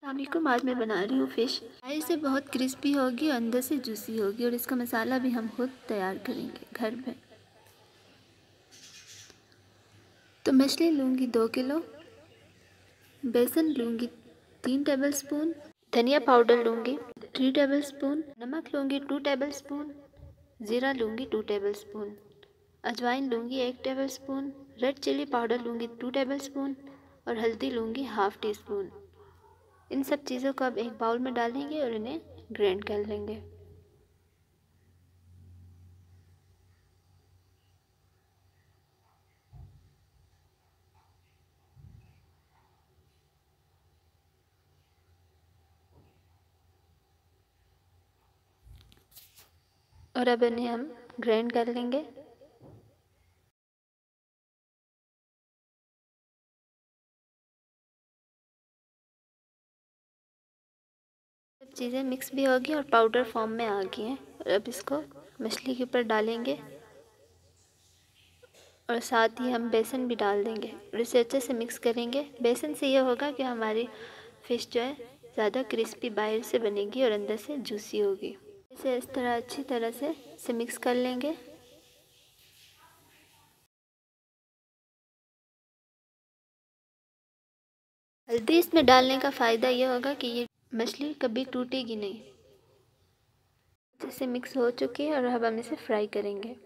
अस्सलामुअलैकुम। आज मैं बना रही हूँ फ़िश। बाहर से बहुत क्रिस्पी होगी और अंदर से जूसी होगी और इसका मसाला भी हम खुद तैयार करेंगे घर में। तो मछली लूँगी 2 किलो, बेसन लूँगी 3 टेबलस्पून, धनिया पाउडर लूँगी 3 टेबलस्पून, नमक लूँगी 2 टेबलस्पून, ज़ीरा लूँगी 2 टेबलस्पून, अजवाइन लूँगी 1 टेबलस्पून, रेड चिली पाउडर लूँगी 2 टेबलस्पून और हल्दी लूँगी हाफ़ टी स्पून। इन सब चीज़ों को अब एक बाउल में डालेंगे और इन्हें ग्राइंड कर लेंगे। और अब इन्हें हम ग्राइंड कर लेंगे। सब चीज़ें मिक्स भी होगी और पाउडर फॉर्म में आ गई हैं। और अब इसको मछली के ऊपर डालेंगे और साथ ही हम बेसन भी डाल देंगे और इसे अच्छे से मिक्स करेंगे। बेसन से ये होगा कि हमारी फ़िश जो है ज़्यादा क्रिस्पी बाहर से बनेगी और अंदर से जूसी होगी। इसे इस तरह अच्छी तरह से इसे मिक्स कर लेंगे। हल्दी इसमें डालने का फ़ायदा ये होगा कि ये मछली कभी टूटेगी नहीं। जैसे मिक्स हो चुकी है और अब हम इसे फ्राई करेंगे।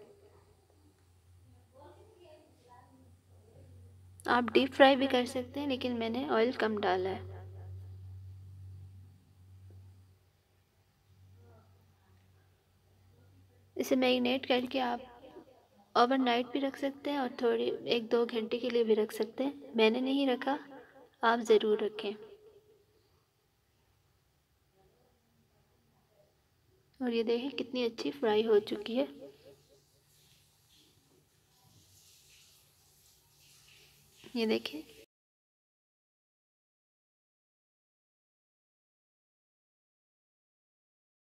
आप डीप फ्राई भी कर सकते हैं, लेकिन मैंने ऑयल कम डाला है। इसे मैरिनेट करके आप ओवरनाइट भी रख सकते हैं और थोड़ी 1-2 घंटे के लिए भी रख सकते हैं। मैंने नहीं रखा, आप ज़रूर रखें। और ये देखें कितनी अच्छी फ्राई हो चुकी है। ये देखें